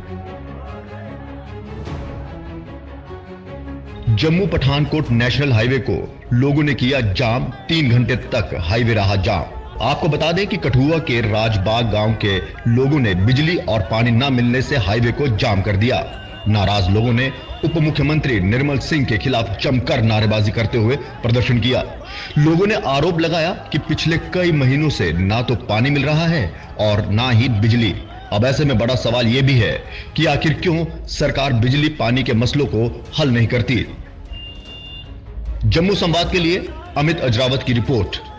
Jammu Pathankot national highway को लोगों ने किया जाम। 3 घंटे तक हाईवे रहा जाम। आपको बता दें कि कठुआ के राजबाग गांव के लोगों ने बिजली और पानी न मिलने से हाईवे को जाम कर दिया। नाराज लोगों ने उप मुख्यमंत्री निर्मल सिंह के खिलाफ जमकर नारेबाजी करते हुए प्रदर्शन किया। लोगों ने आरोप लगाया कि पिछले कई महीनों से ना तो पानी मिल रहा है और ना ही बिजली। अब ऐसे में बड़ा सवाल यह भी है कि आखिर क्यों सरकार बिजली पानी के मसलों को हल नहीं करती। जम्मू संवाद के लिए अमित अजरावत की रिपोर्ट।